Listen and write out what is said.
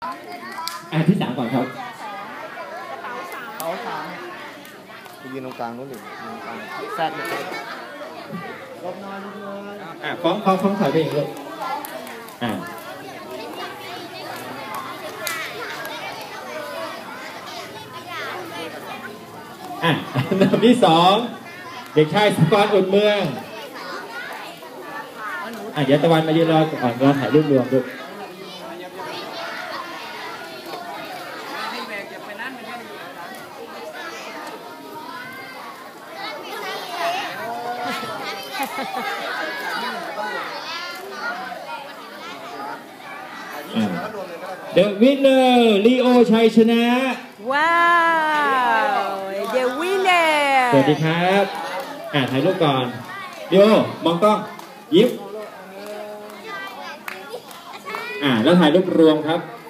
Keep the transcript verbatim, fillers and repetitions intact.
อ่ะที่สามก่อนครับเขาสามไปยืนตรงกลางนู้นหรือยืนตรงกลางแทรกเลยลบน้อยลบน้อยอ่ะฟ้องฟ้องฟ้องถอยไปอีกลูกอ่ะอ่ะอันดับที่สองเด็กชายสกอตอุ่นเมืองอ่ะเดี๋ยวตะวันมายืนรอก่อนเราถ่ายรูปรวมดูเดอะวินเนอร์ลีโอชัยชนะว้าวเดอะวินเนอร์สวัสดีครับอ่าถ่ายรูปก่อนลีโอมองกล้องยิ้มอ่าแล้วถ่ายรูปรวมครับ